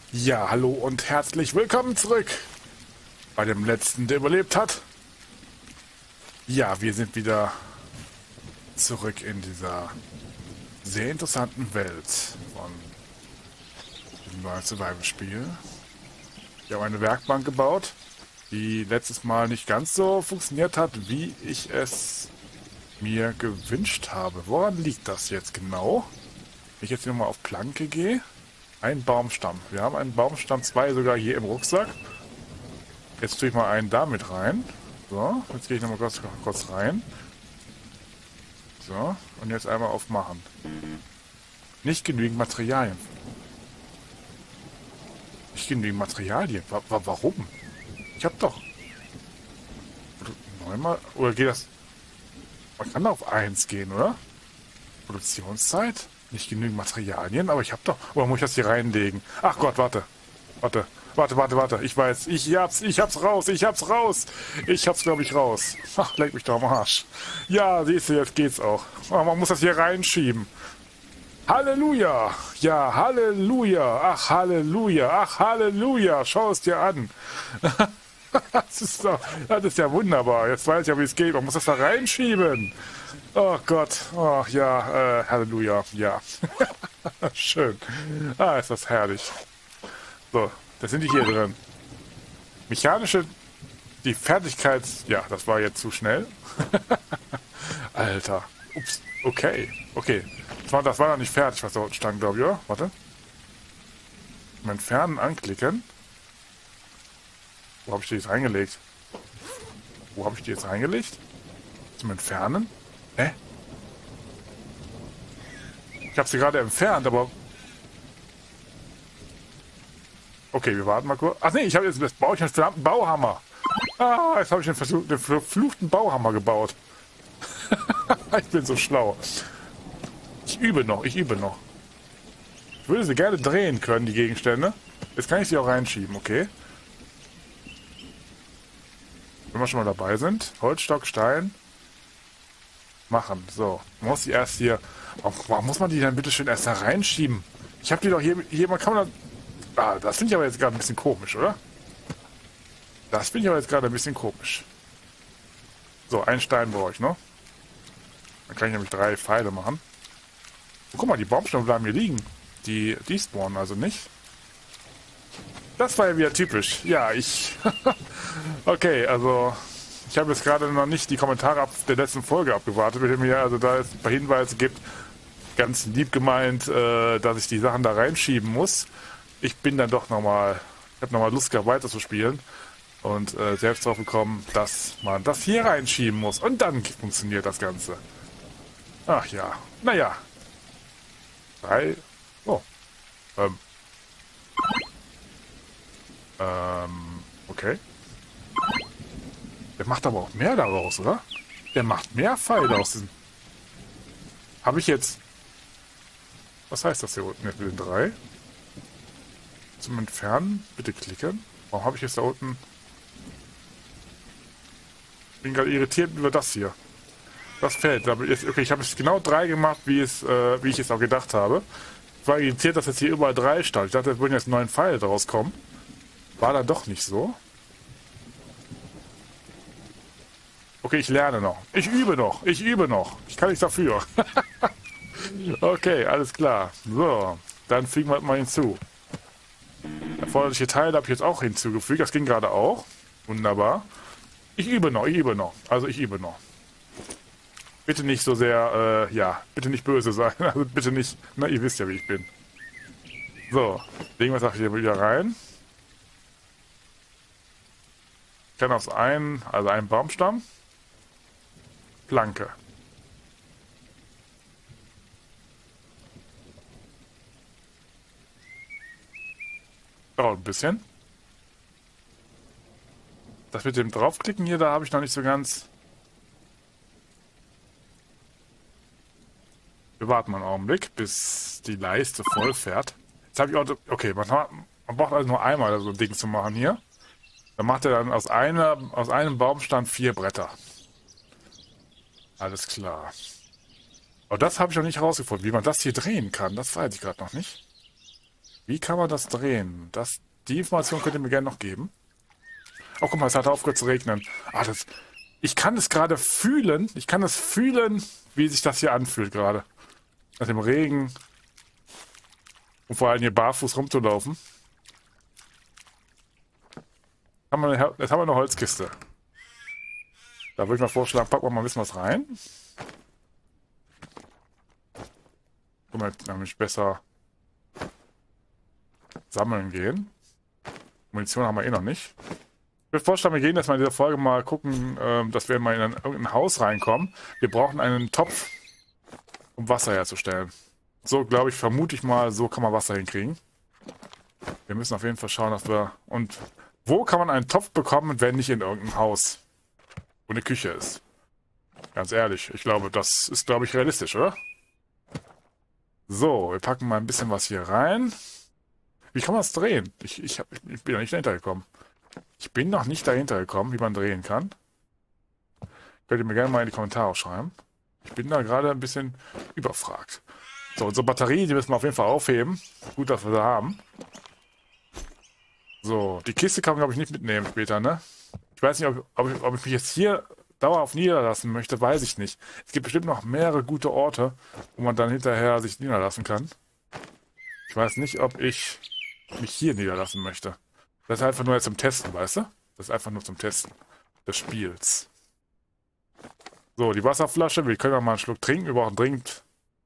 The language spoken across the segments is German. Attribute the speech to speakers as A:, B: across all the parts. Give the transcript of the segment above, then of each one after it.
A: Ja, hallo und herzlich willkommen zurück bei dem letzten, der überlebt hat. Ja, wir sind wieder zurück in dieser sehr interessanten Welt von diesem neuen Survival-Spiel. Ich habe eine Werkbank gebaut, die letztes Mal nicht ganz so funktioniert hat, wie ich es mir gewünscht habe. Woran liegt das jetzt genau? Wenn ich jetzt hier nochmal auf Planke gehe. Ein Baumstamm. Wir haben einen Baumstamm 2 sogar hier im Rucksack. Jetzt tue ich mal einen damit rein. So, jetzt gehe ich nochmal kurz rein. So, und jetzt einmal auf Machen. Nicht genügend Materialien. Nicht genügend Materialien. Warum? Ich hab doch... Neunmal... Oder geht das... Man kann auf 1 gehen, oder? Produktionszeit? Nicht genügend Materialien, aber ich hab doch... Oder muss ich das hier reinlegen? Ach Gott, warte. Warte. Ich weiß. Ich hab's raus. Ich hab's, glaube ich, raus. Ach, leck mich doch am Arsch. Ja, siehst du, jetzt geht's auch. Oh, man muss das hier reinschieben. Halleluja. Ja, Halleluja. Ach, Halleluja. Schau es dir an. Das ist ja wunderbar. Jetzt weiß ich ja, wie es geht. Man muss das da reinschieben. Oh Gott. Oh, ja, Halleluja. Ja. Schön. Ah, ist das herrlich. So, das sind die hier drin. Mechanische, die Fertigkeits... Ja, das war jetzt zu schnell. Alter. Ups. Okay. Das war noch nicht fertig, was da unten stand, glaube ich, oder? Warte. Zum Entfernen anklicken. Wo habe ich die jetzt reingelegt? Zum Entfernen? Hä? Ich habe sie gerade entfernt, aber... Okay, wir warten mal kurz. Ach nee, jetzt baue ich einen verdammten Bauhammer. Ah, jetzt habe ich den verfluchten Bauhammer gebaut. Ich bin so schlau. Ich übe noch. Ich würde sie gerne drehen können, die Gegenstände. Jetzt kann ich sie auch reinschieben, okay? Wenn wir schon mal dabei sind. Holzstock, Stein. Machen. So. Man muss die erst hier... Warum muss man die dann bitte schön erst da reinschieben? Ich habe die doch hier kann man da... Ah, das finde ich aber jetzt gerade ein bisschen komisch, oder? So, einen Stein brauche ich noch. Dann kann ich nämlich 3 Pfeile machen. Oh, guck mal, die Baumstämme bleiben hier liegen. Die spawnen also nicht. Das war ja wieder typisch. Ja, Okay, also... Ich habe jetzt gerade noch nicht die Kommentare der letzten Folge abgewartet, mit dem mir also da es ein paar Hinweise gibt. Ganz lieb gemeint, dass ich die Sachen da reinschieben muss. Ich bin dann doch nochmal... Ich habe nochmal Lust gehabt, weiterzuspielen. Und selbst drauf gekommen, dass man das hier reinschieben muss. Und dann funktioniert das Ganze. Ach ja. Naja. 3. Oh. Okay. Der macht aber auch mehr daraus, oder? Der macht mehr Pfeile aus diesem... Habe ich jetzt... Was heißt das hier unten jetzt mit den 3? Zum Entfernen. Bitte klicken. Warum habe ich jetzt da unten... Ich bin gerade irritiert über das hier. Das Feld. Okay, ich habe es genau 3 gemacht, wie ich es auch gedacht habe. Ich war irritiert, dass jetzt hier überall 3 stand. Ich dachte, es würden jetzt 9 Pfeile daraus kommen. War da doch nicht so. Okay, ich lerne noch. Ich übe noch. Ich kann nichts dafür. Okay, alles klar. So, dann fügen wir mal hinzu. Erforderliche Teile habe ich jetzt auch hinzugefügt. Das ging gerade auch. Wunderbar. Ich übe noch. Also ich übe noch. Bitte nicht so sehr, bitte nicht böse sein. Also bitte nicht, na, ihr wisst ja, wie ich bin. So, legen wir das hier wieder rein. Ich kann aus einen Baumstamm. Planke. Dauert ein bisschen. Das mit dem Draufklicken hier, da habe ich noch nicht so ganz... Wir warten mal einen Augenblick, bis die Leiste voll fährt. Jetzt habe ich auch... Okay, man braucht also nur einmal so ein Ding zu machen hier. Dann macht er dann aus einem Baumstamm 4 Bretter. Alles klar. Aber das habe ich noch nicht rausgefunden, wie man das hier drehen kann. Das weiß ich gerade noch nicht. Wie kann man das drehen? Die Information könnt ihr mir gerne noch geben. Oh, guck mal, es hat aufgehört zu regnen. Ah, ich kann es gerade fühlen. Ich kann es fühlen, wie sich das hier anfühlt gerade. Nach dem Regen. Und vor allem hier barfuß rumzulaufen. Jetzt haben wir eine Holzkiste. Da würde ich mal vorschlagen, packen wir mal ein bisschen was rein. Können wir jetzt nämlich besser sammeln gehen. Munition haben wir eh noch nicht. Ich würde vorschlagen, wir gehen jetzt mal in dieser Folge mal gucken, dass wir mal in irgendein Haus reinkommen. Wir brauchen einen Topf, um Wasser herzustellen. So, glaube ich, vermute ich mal, so kann man Wasser hinkriegen. Wir müssen auf jeden Fall schauen, dass wir... Und wo kann man einen Topf bekommen, wenn nicht in irgendeinem Haus, wo eine Küche ist? Ganz ehrlich, ich glaube, das ist, glaube ich, realistisch, oder? So, wir packen mal ein bisschen was hier rein. Wie kann man das drehen? Ich bin noch nicht dahinter gekommen. Ich bin noch nicht dahinter gekommen, wie man drehen kann. Könnt ihr mir gerne mal in die Kommentare schreiben. Ich bin da gerade ein bisschen überfragt. So, unsere Batterie, die müssen wir auf jeden Fall aufheben. Gut, dass wir sie haben. So, die Kiste kann man, glaube ich, nicht mitnehmen später, ne? Ich weiß nicht, ob ich mich jetzt hier dauerhaft niederlassen möchte, weiß ich nicht. Es gibt bestimmt noch mehrere gute Orte, wo man dann hinterher sich niederlassen kann. Ich weiß nicht, ob ich mich hier niederlassen möchte. Das ist einfach nur jetzt zum Testen, weißt du? Das ist einfach nur zum Testen des Spiels. So, die Wasserflasche. Wir können auch mal einen Schluck trinken. Wir brauchen dringend...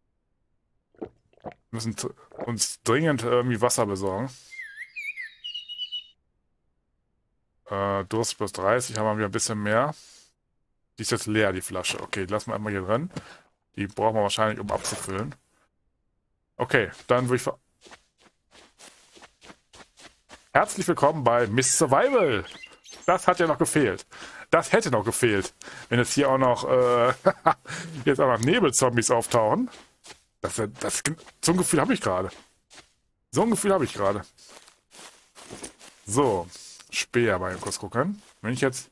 A: Wir müssen uns dringend irgendwie Wasser besorgen. Durst plus 30, haben wir wieder ein bisschen mehr. Die ist jetzt leer, die Flasche. Okay, die lassen wir einmal hier drin. Die brauchen wir wahrscheinlich, um abzufüllen. Okay, dann würde ich... Herzlich willkommen bei Miss Survival. Das hat ja noch gefehlt. Das hätte noch gefehlt. Wenn jetzt hier auch noch, jetzt auch noch Nebelzombies auftauchen. So ein Gefühl habe ich gerade. So, Speer mal kurz gucken. Wenn ich jetzt...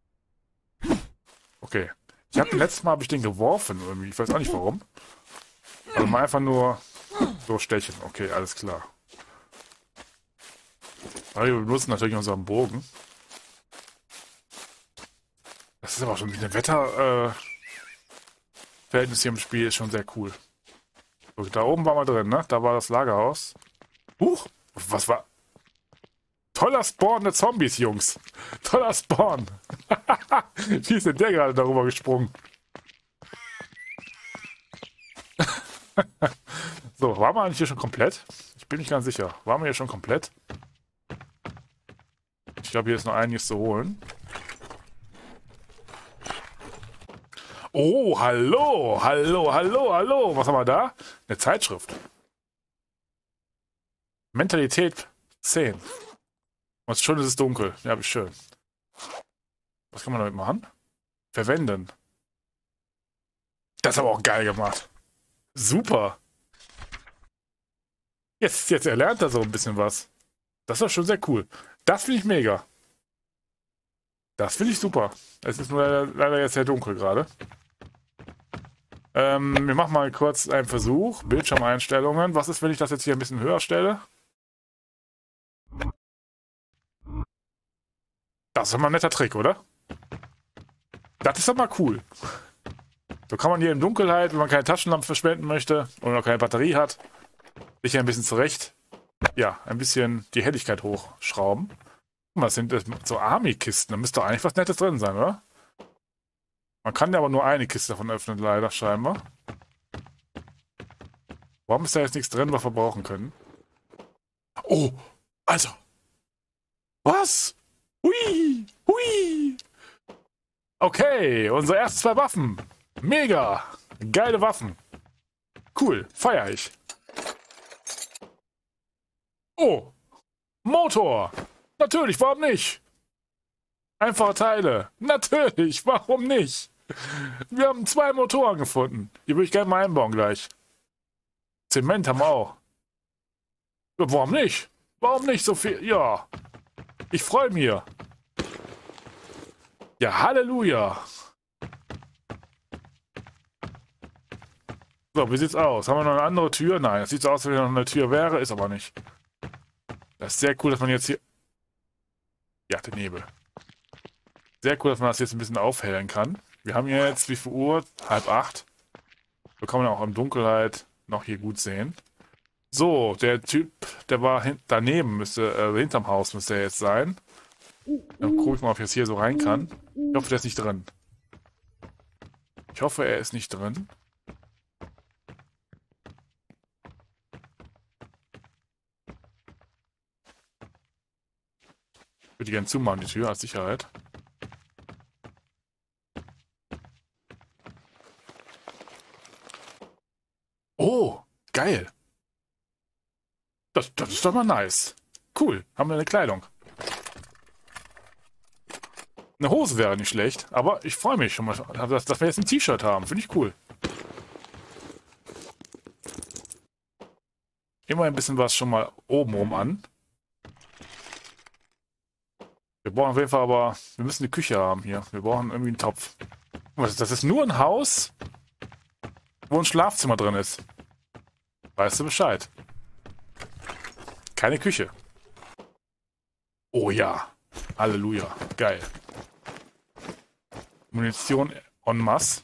A: Okay. Letztes Mal habe ich den geworfen irgendwie. Ich weiß auch nicht warum. Also mal einfach nur so stechen. Okay, alles klar. Aber wir benutzen natürlich unseren Bogen. Das ist aber schon ein Wetterverhältnis hier im Spiel ist schon sehr cool. So, da oben waren wir drin, ne? Da war das Lagerhaus. Huch! Was war... Toller Spawn der Zombies, Jungs. Toller Spawn. Wie ist denn der gerade darüber gesprungen? So, waren wir eigentlich hier schon komplett? Ich bin nicht ganz sicher. Waren wir hier schon komplett? Ich glaube, hier ist noch einiges zu holen. Oh, hallo. Was haben wir da? Eine Zeitschrift. Mentalität 10. Und schon ist es dunkel. Ja, wie schön. Was kann man damit machen? Verwenden. Das ist aber auch geil gemacht. Super. Jetzt erlernt er so ein bisschen was. Das ist doch schon sehr cool. Das finde ich mega. Das finde ich super. Es ist nur leider jetzt sehr dunkel gerade. Wir machen mal kurz einen Versuch. Bildschirmeinstellungen. Was ist, wenn ich das jetzt hier ein bisschen höher stelle? Das ist doch mal ein netter Trick, oder? Das ist doch mal cool. So kann man hier in Dunkelheit, wenn man keine Taschenlampe verschwenden möchte oder noch keine Batterie hat, sich hier ein bisschen zurecht, ja, ein bisschen die Helligkeit hochschrauben. Guck mal, das sind so Army-Kisten. Da müsste doch eigentlich was Nettes drin sein, oder? Man kann ja aber nur eine Kiste davon öffnen, leider, scheinbar. Warum ist da jetzt nichts drin, was wir brauchen können? Oh, also. Was? Hui, hui. Okay, unsere ersten 2 Waffen. Mega. Geile Waffen. Cool, feier ich. Oh, Motor. Natürlich, warum nicht? Einfache Teile. Natürlich, warum nicht? Wir haben 2 Motoren gefunden. Die würde ich gerne mal einbauen gleich. Zement haben wir auch. Ja, warum nicht? Warum nicht so viel? Ja. Ich freue mich. Ja, Halleluja. So, wie sieht's aus? Haben wir noch eine andere Tür? Nein, es sieht so aus, als wenn noch eine Tür wäre, ist aber nicht. Das ist sehr cool, dass man jetzt hier... Ja, der Nebel. Sehr cool, dass man das jetzt ein bisschen aufhellen kann. Wir haben jetzt, wie viel Uhr? 7:30. So kann man auch in Dunkelheit noch hier gut sehen. So, der Typ, der war daneben, hinterm Haus müsste er jetzt sein. Dann gucke ich mal, ob ich jetzt hier so rein kann. Ich hoffe, der ist nicht drin. Ich hoffe, er ist nicht drin. Ich würde gerne zumachen, die Tür, als Sicherheit. Oh, geil. Das ist doch mal nice. Cool, haben wir eine Kleidung. Eine Hose wäre nicht schlecht, aber ich freue mich schon mal, dass wir jetzt ein T-Shirt haben. Finde ich cool. Immer ein bisschen was schon mal obenrum an. Wir brauchen auf jeden Fall aber, wir müssen eine Küche haben hier. Wir brauchen irgendwie einen Topf. Das ist nur ein Haus, wo ein Schlafzimmer drin ist. Weißt du Bescheid? Keine Küche. Oh ja. Halleluja. Geil. Munition en masse.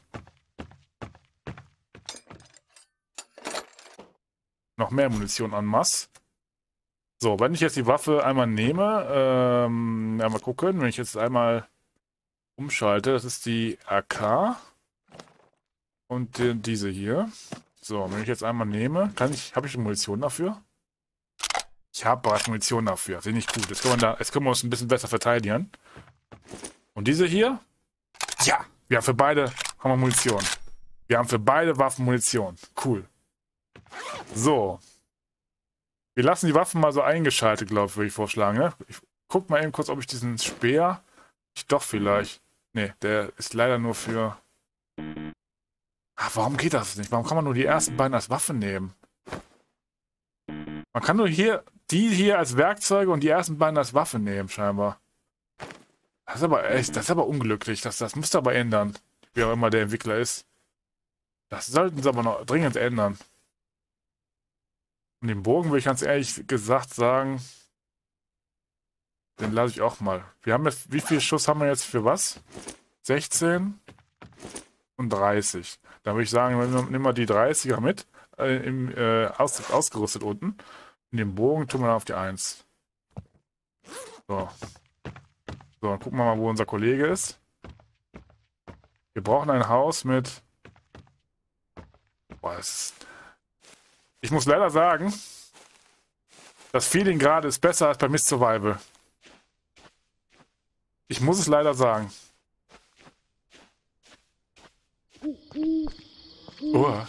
A: Noch mehr Munition en masse. So, wenn ich jetzt die Waffe einmal nehme, einmal gucken, wenn ich jetzt einmal umschalte, das ist die AK und diese hier. So, wenn ich jetzt einmal nehme, habe ich Munition dafür? Ich habe bereits Munition dafür, finde ich gut. Jetzt können wir uns ein bisschen besser verteidigen. Und diese hier? Ja, wir haben für beide Munition. Wir haben für beide Waffen Munition. Cool. So. Wir lassen die Waffen mal so eingeschaltet, glaube ich, würde ich vorschlagen. Ne? Ich guck mal eben kurz, ob ich diesen Speer... Doch, vielleicht. Ne, der ist leider nur für... Ach, warum geht das nicht? Warum kann man nur die ersten beiden als Waffe nehmen? Man kann nur die hier als Werkzeuge und die ersten beiden als Waffe nehmen, scheinbar. Das ist aber echt, das ist aber unglücklich. Das müsste aber ändern. Wie auch immer der Entwickler ist. Das sollten sie aber noch dringend ändern. Und den Bogen will ich ganz ehrlich gesagt sagen, den lasse ich auch mal. Wir haben jetzt, wie viel Schuss haben wir jetzt für was? 16 und 30. Da würde ich sagen, nimm mal die 30er mit, ausgerüstet unten. In den Bogen tun wir dann auf die 1. So. So, dann gucken wir mal, wo unser Kollege ist. Wir brauchen ein Haus mit... Boah, ich muss leider sagen, das Feeling gerade ist besser als bei Mist Survival. Ich muss es leider sagen. Oh.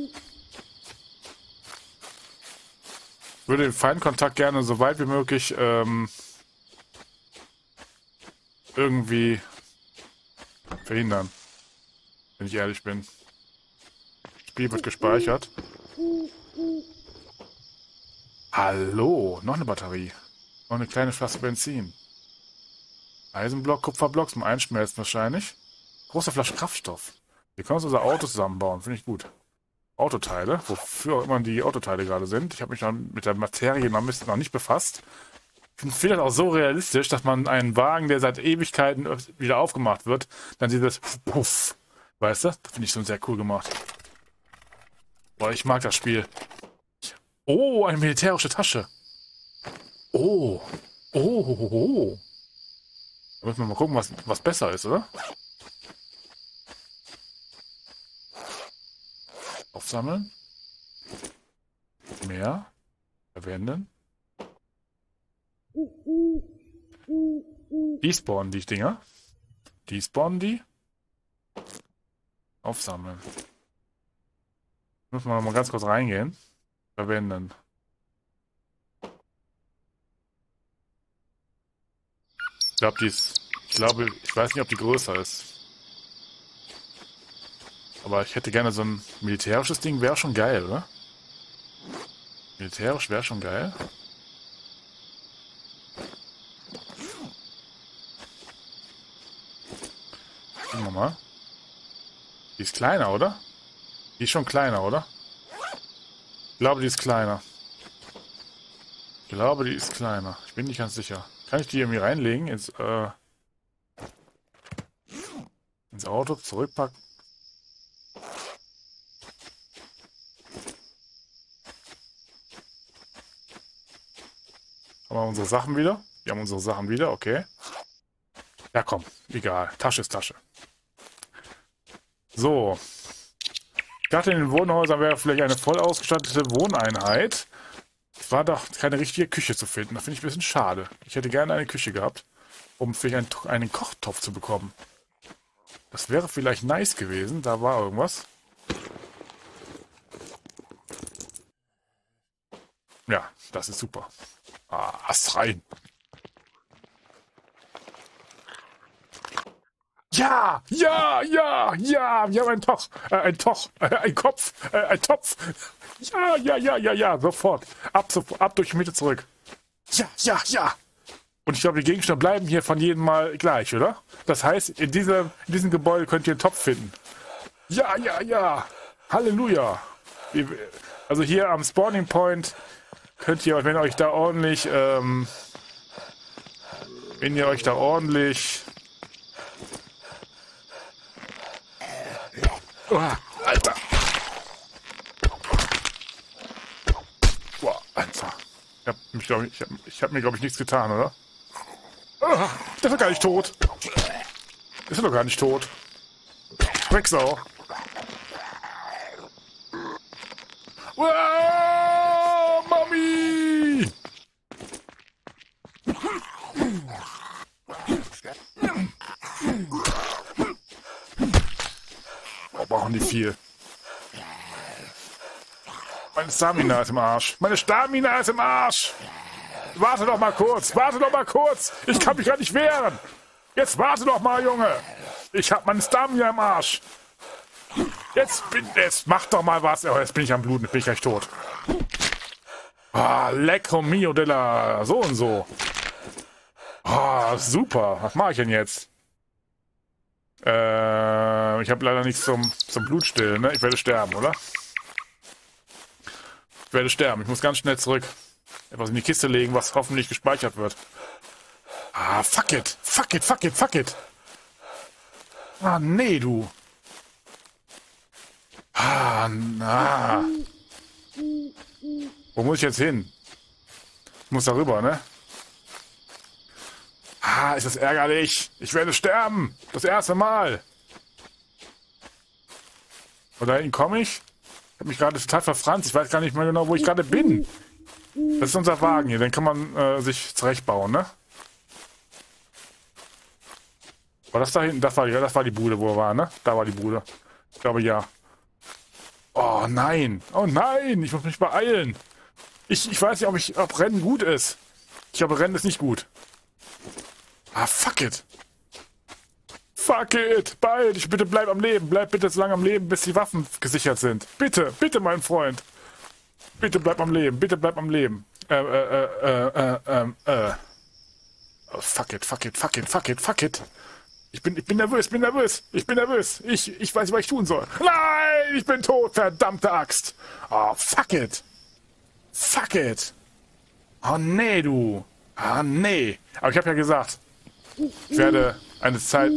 A: Ich würde den Feindkontakt gerne so weit wie möglich irgendwie verhindern. Wenn ich ehrlich bin. Das Spiel wird gespeichert. Hallo, noch eine Batterie. Noch eine kleine Flasche Benzin. Eisenblock, Kupferblock zum Einschmelzen wahrscheinlich. Große Flasche Kraftstoff. Wir können uns unser Auto zusammenbauen, finde ich gut. Autoteile, wofür auch immer die Autoteile gerade sind. Ich habe mich dann mit der Materie noch nicht befasst. Ich finde das auch so realistisch, dass man einen Wagen, der seit Ewigkeiten wieder aufgemacht wird, dann dieses Puff. Weißt du? Das finde ich schon sehr cool gemacht. Boah, ich mag das Spiel. Oh, eine militärische Tasche. Oh. Oh. Da müssen wir mal gucken, was besser ist, oder? Aufsammeln. Mehr. Verwenden. Die spawnen die Dinger. Die spawnen die. Aufsammeln. Müssen wir mal ganz kurz reingehen. Verwenden. Ich weiß nicht, ob die größer ist. Aber ich hätte gerne so ein militärisches Ding, wäre schon geil, oder? Militärisch wäre schon geil. Gucken wir mal. Die ist kleiner, oder? Die ist schon kleiner, oder? Ich glaube, die ist kleiner. glaube, die ist kleiner. Ich bin nicht ganz sicher. Kann ich die irgendwie reinlegen? Ins Auto, zurückpacken? Haben wir unsere Sachen wieder? Wir haben unsere Sachen wieder, okay. Ja, komm, egal. Tasche ist Tasche. So. Ich dachte, in den Wohnhäusern wäre vielleicht eine voll ausgestattete Wohneinheit. Es war doch keine richtige Küche zu finden. Das finde ich ein bisschen schade. Ich hätte gerne eine Küche gehabt, um vielleicht einen Kochtopf zu bekommen. Das wäre vielleicht nice gewesen. Da war irgendwas. Ja, das ist super. Ah, Ast rein. Ja, ja, ja, ja, wir haben einen Topf, ein Kopf, ein Topf. Ja, ja, ja, ja, ja, sofort. Ab durch die Mitte zurück. Ja, ja, ja. Und ich glaube, die Gegenstände bleiben hier von jedem Mal gleich, oder? Das heißt, in diesem Gebäude könnt ihr einen Topf finden. Ja, ja, ja. Halleluja. Also hier am Spawning Point könnt ihr, wenn ihr euch da ordentlich, Oh, Alter! Boah, Alter. Ich hab mir, glaube ich, nichts getan, oder? Ah, der ist doch gar nicht tot. Ist doch gar nicht tot. Drecksau. Wow, Mami! Oh, brauchen die viel. Meine Stamina ist im Arsch. Meine Stamina ist im Arsch. Warte doch mal kurz. Warte doch mal kurz. Ich kann mich gar nicht wehren. Jetzt warte doch mal, Junge. Ich hab meine Stamina im Arsch. Jetzt mach doch mal was. Oh, jetzt bin ich am Bluten. Jetzt bin ich gleich tot. Ah, lecco mio della so und so. Ah, super. Was mache ich denn jetzt? Ich habe leider nichts zum Blutstillen, ne? Ich werde sterben, oder? Ich werde sterben. Ich muss ganz schnell zurück. Etwas in die Kiste legen, was hoffentlich gespeichert wird. Ah, fuck it. Fuck it, fuck it, fuck it. Ah, nee, du. Ah, na. Wo muss ich jetzt hin? Ich muss da rüber, ne? Ah, ist das ärgerlich. Ich werde sterben. Das erste Mal. Und da hinten komme ich. Ich habe mich gerade total verfranst. Ich weiß gar nicht mehr genau, wo ich gerade bin. Das ist unser Wagen hier. Den kann man sich zurechtbauen, ne? War das da hinten? Das war die Bude, wo wir waren, ne? Da war die Bude. Ich glaube, ja. Oh nein. Oh nein. Ich muss mich beeilen. Ich weiß nicht, ob Rennen gut ist. Ich glaube, Rennen ist nicht gut. Ah, fuck it. Fuck it. Bald. Bitte bleib am Leben. Bleib bitte so lange am Leben, bis die Waffen gesichert sind. Bitte. Bitte, mein Freund. Bitte bleib am Leben. Bitte bleib am Leben. Oh, fuck it. Fuck it. Fuck it. Fuck it. Fuck it. Ich bin nervös. Ich weiß nicht, was ich tun soll. Nein. Ich bin tot. Verdammte Axt. Oh, fuck it. Fuck it. Oh, nee, du. Ah, nee. Aber ich habe ja gesagt, ich werde eine Zeit...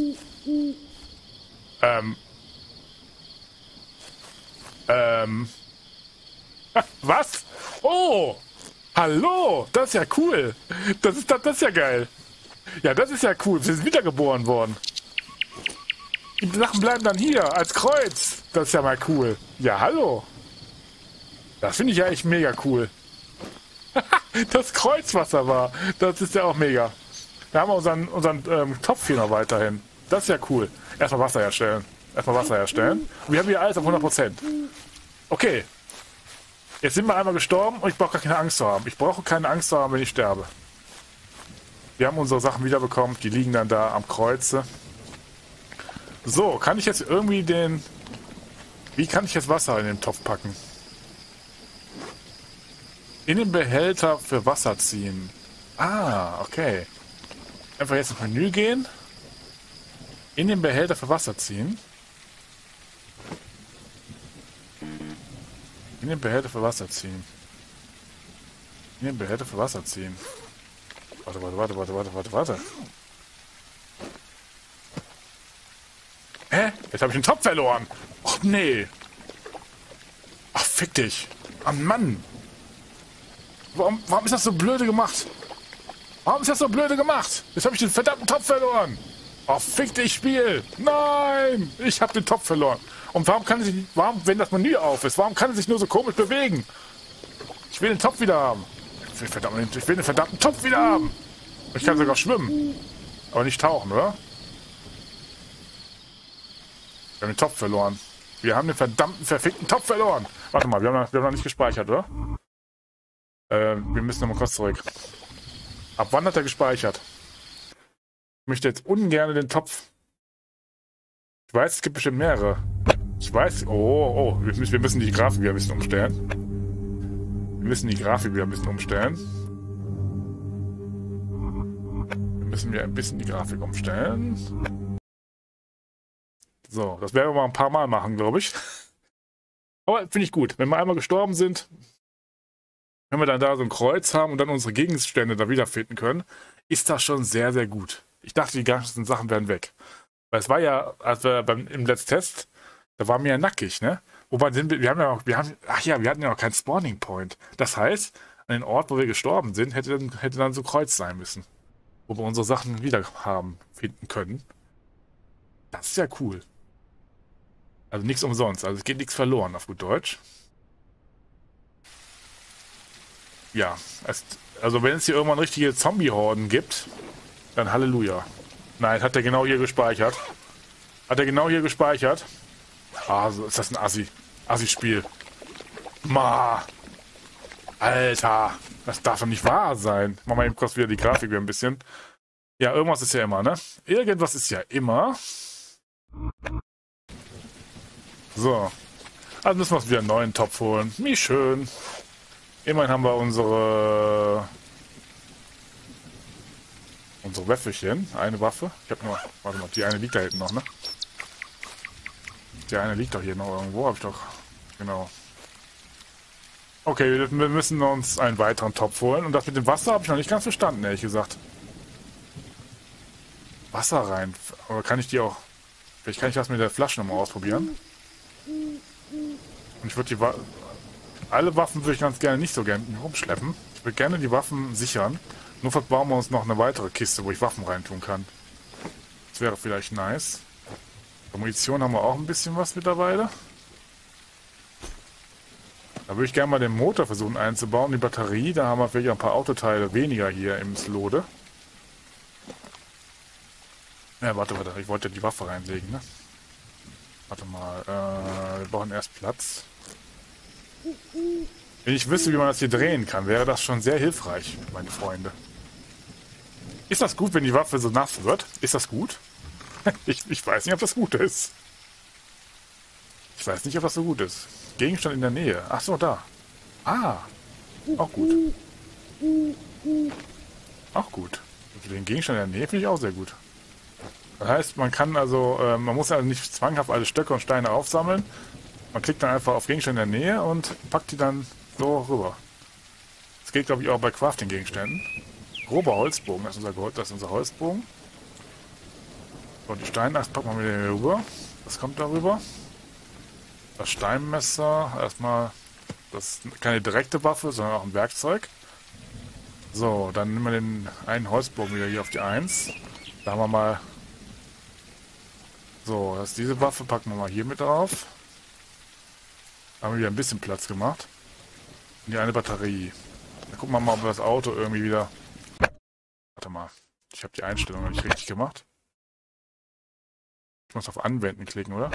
A: Was? Oh! Hallo! Das ist ja cool! Das ist ja geil! Ja, das ist ja cool. Wir sind wiedergeboren worden. Die Sachen bleiben dann hier, als Kreuz. Das ist ja mal cool. Ja, hallo! Das finde ich ja echt mega cool. Das Kreuzwasser war. Das ist ja auch mega. Da haben wir unseren Topf hier noch weiterhin. Das ist ja cool. Erstmal Wasser herstellen. Und wir haben hier alles auf 100%. Okay. Jetzt sind wir einmal gestorben und ich brauche gar keine Angst zu haben. Ich brauche keine Angst zu haben, wenn ich sterbe. Wir haben unsere Sachen wiederbekommen. Die liegen dann da am Kreuze. So, kann ich jetzt irgendwie Wie kann ich jetzt Wasser in den Topf packen? In den Behälter für Wasser ziehen. Ah, okay. Einfach jetzt ins Menü gehen. In den Behälter für Wasser ziehen. In den Behälter für Wasser ziehen. Hier einen Behälter für Wasser ziehen. Warte. Hä? Jetzt habe ich den Topf verloren. Och nee. Ach, fick dich. Ah, Mann. Warum ist das so blöde gemacht? Warum ist das so blöde gemacht? Jetzt habe ich den verdammten Topf verloren. Oh, fick dich, Spiel. Nein. Ich habe den Topf verloren. Und warum, wenn das Menü auf ist, warum kann es sich nur so komisch bewegen? Ich will den Topf wieder haben. Ich will den verdammten Topf wieder haben. Ich kann sogar schwimmen. Aber nicht tauchen, oder? Wir haben den Topf verloren. Wir haben den verdammten, verfickten Topf verloren. Warte mal, wir haben noch nicht gespeichert, oder? Wir müssen nochmal kurz zurück. Ab wann hat er gespeichert? Ich möchte jetzt ungern den Topf. Ich weiß, es gibt bestimmt mehrere. Ich weiß. Oh, wir müssen die Grafik wieder ein bisschen umstellen. Wir müssen ein bisschen die Grafik umstellen. So, das werden wir mal ein paar Mal machen, glaube ich. Aber finde ich gut. Wenn wir einmal gestorben sind, wenn wir dann da so ein Kreuz haben und dann unsere Gegenstände da wiederfinden können, ist das schon sehr, sehr gut. Ich dachte, die ganzen Sachen wären weg. Weil es war ja, als wir im Let's Test, da waren wir ja nackig, ne? Wobei wir hatten ja noch keinen Spawning Point. Das heißt, an den Ort, wo wir gestorben sind, hätte dann so Kreuz sein müssen. Wo wir unsere Sachen wieder finden können. Das ist ja cool. Also nichts umsonst. Also es geht nichts verloren, auf gut Deutsch. Ja, also wenn es hier irgendwann richtige Zombie-Horden gibt, dann Halleluja. Nein, hat er genau hier gespeichert. Ah, so ist das ein Assi-Spiel. Ma. Alter. Das darf doch nicht wahr sein. Machen wir eben kurz wieder die Grafik wieder ein bisschen. Ja, irgendwas ist ja immer, ne? Irgendwas ist ja immer. So. Also müssen wir uns wieder einen neuen Topf holen. Wie schön. Immerhin haben wir unsere Wäffelchen. Eine Waffe. Ich habe nur. Warte mal, die eine liegt da hinten noch, ne? Die eine liegt doch hier noch irgendwo. Habe ich doch. Genau. Okay, wir müssen uns einen weiteren Topf holen. Und das mit dem Wasser habe ich noch nicht ganz verstanden, ehrlich gesagt. Wasser rein. Aber kann ich die auch... Vielleicht kann ich das mit der Flasche nochmal ausprobieren. Und ich würde alle Waffen würde ich ganz gerne nicht so gerne rumschleppen. Ich würde gerne die Waffen sichern. Nur bauen wir uns noch eine weitere Kiste, wo ich Waffen reintun kann. Das wäre vielleicht nice. Bei Munition haben wir auch ein bisschen was mittlerweile. Da würde ich gerne mal den Motor versuchen einzubauen. Die Batterie, da haben wir vielleicht ein paar Autoteile weniger hier im Slode. Ja, warte, ich wollte die Waffe reinlegen, ne? Warte mal, wir brauchen erst Platz. Wenn ich wüsste, wie man das hier drehen kann, wäre das schon sehr hilfreich, meine Freunde. Ist das gut, wenn die Waffe so nass wird? Ist das gut? Ich weiß nicht, ob das gut ist. Ich weiß nicht, ob das so gut ist. Gegenstand in der Nähe. Ach so, da. Ah, auch gut. Auch gut. Den Gegenstand in der Nähe finde ich auch sehr gut. Das heißt, man kann also, man muss also nicht zwanghaft alle Stöcke und Steine aufsammeln. Man klickt dann einfach auf Gegenstände in der Nähe und packt die dann so rüber. Das geht, glaube ich, auch bei Crafting-Gegenständen. Grober Holzbogen, das ist unser Holzbogen. Und die Steinaxt packen wir wieder rüber. Das kommt darüber. Das Steinmesser, erstmal, das ist keine direkte Waffe, sondern auch ein Werkzeug. So, dann nehmen wir den einen Holzbogen wieder hier auf die 1. Da haben wir mal... So, das ist diese Waffe, packen wir mal hier mit drauf. Da haben wir wieder ein bisschen Platz gemacht. Und die eine Batterie. Dann gucken wir mal, ob wir das Auto irgendwie wieder... Warte mal, ich habe die Einstellung noch nicht richtig gemacht. Ich muss auf Anwenden klicken, oder?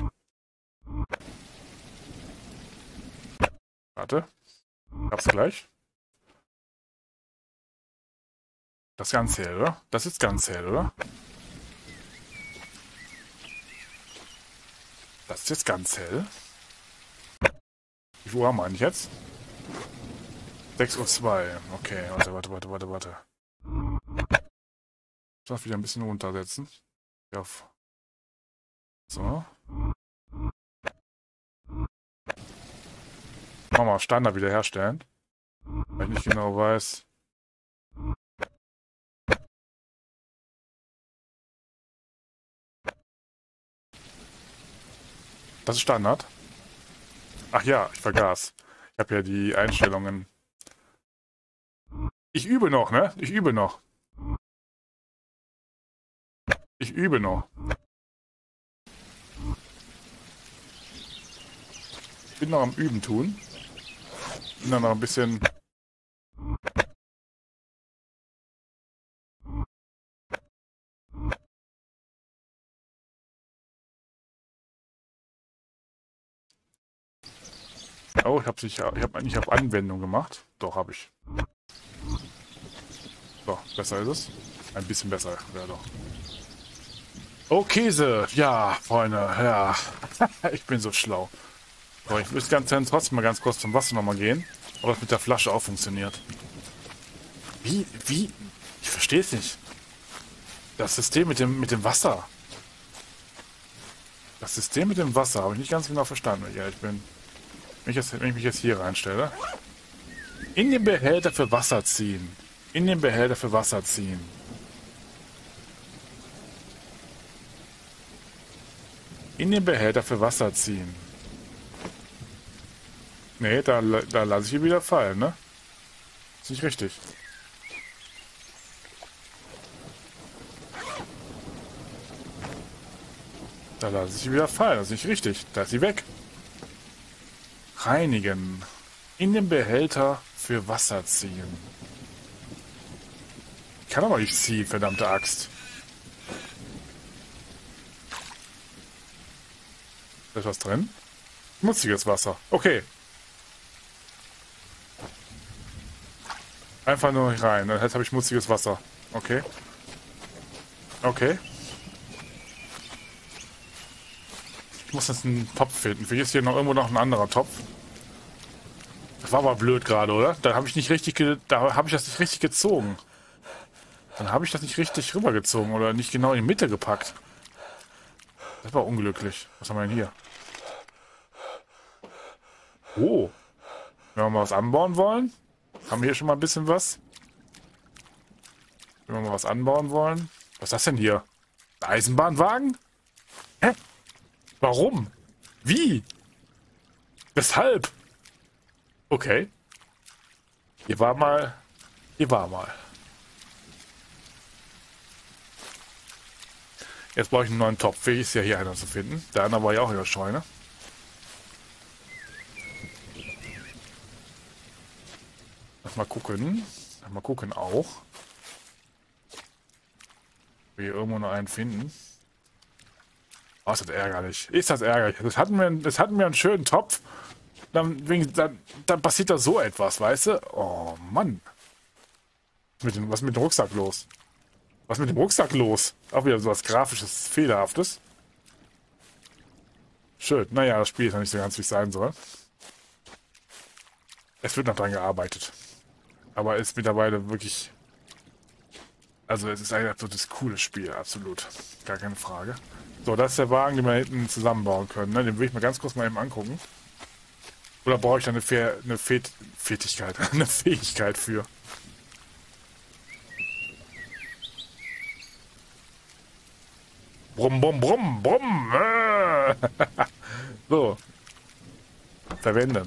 A: Warte. Hab's gleich. Das ist ganz hell, oder? Das ist ganz hell, oder? Das ist jetzt ganz hell. Wie viel Uhr haben wir eigentlich jetzt? 6:02 Uhr. Okay, warte. Ich muss das wieder ein bisschen runtersetzen. Auf. So. Machen wir Standard wiederherstellen. Weil ich nicht genau weiß. Das ist Standard. Ach ja, ich vergaß. Ich habe ja die Einstellungen. Ich übe noch, ne? Ich übe noch. Ich übe noch. Ich bin noch am Üben tun. Bin dann noch ein bisschen. Oh, ich habe Anwendung gemacht. Doch, habe ich. So, besser ist es. Ein bisschen besser, ja doch. Oh, Käse. Ja, Freunde, ja. Ich bin so schlau. So, ich würde ganz gerne trotzdem mal ganz kurz zum Wasser nochmal gehen. Ob das mit der Flasche auch funktioniert. Wie? Ich verstehe es nicht. Das System mit dem Wasser. Das System mit dem Wasser habe ich nicht ganz genau verstanden, wie ich bin. Wenn ich mich jetzt hier reinstelle. In den Behälter für Wasser ziehen. In den Behälter für Wasser ziehen. In den Behälter für Wasser ziehen. Nee, da lasse ich ihn wieder fallen, ne? Ist nicht richtig. Da lasse ich sie wieder fallen. Das ist nicht richtig. Da ist sie weg. Reinigen. In den Behälter für Wasser ziehen. Ich kann aber nicht ziehen, verdammte Axt. Da ist was drin? Schmutziges Wasser. Okay. Einfach nur nicht rein. Jetzt habe ich schmutziges Wasser. Okay. Okay. Ich muss jetzt einen Topf finden. Vielleicht ist hier noch irgendwo noch ein anderer Topf. Das war aber blöd gerade, oder? Da habe ich nicht richtig, da habe ich das nicht richtig gezogen. Dann habe ich das nicht richtig rübergezogen oder nicht genau in die Mitte gepackt. Das war unglücklich. Was haben wir denn hier? Oh. Wenn wir mal was anbauen wollen, haben wir hier schon mal ein bisschen was. Wenn wir mal was anbauen wollen. Was ist das denn hier? Ein Eisenbahnwagen? Hä? Warum? Wie? Weshalb? Okay. Hier war mal. Hier war mal. Jetzt brauche ich einen neuen Topf. Wie ist ja hier einer zu finden? Der andere war ja auch in der Scheune. Mal gucken. Mal gucken auch. Wir hier irgendwo noch einen finden. Oh, ist das ärgerlich. Ist das ärgerlich. Das hatten wir einen schönen Topf. Dann passiert da so etwas, weißt du? Oh, Mann. Was ist mit dem Rucksack los? Was ist mit dem Rucksack los? Auch wieder so was Grafisches, Fehlerhaftes. Schön. Naja, das Spiel ist noch nicht so ganz, wie es sein soll. Es wird noch dran gearbeitet. Aber ist mittlerweile wirklich... Also es ist ein absolutes cooles Spiel, absolut. Gar keine Frage. So, das ist der Wagen, den wir hinten zusammenbauen können. Ne? Den will ich mir ganz kurz mal eben angucken. Oder brauche ich da eine Fähigkeit, eine Fähigkeit für? Brumm, brumm, brumm, brumm. So, verwenden.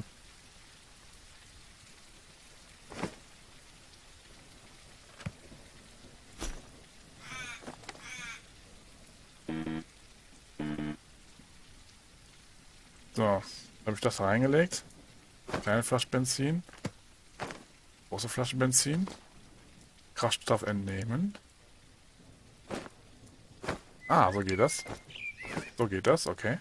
A: So, habe ich das reingelegt. Kleine Flasche Benzin. Große Flasche Benzin. Kraftstoff entnehmen. Ah, so geht das. So geht das, okay.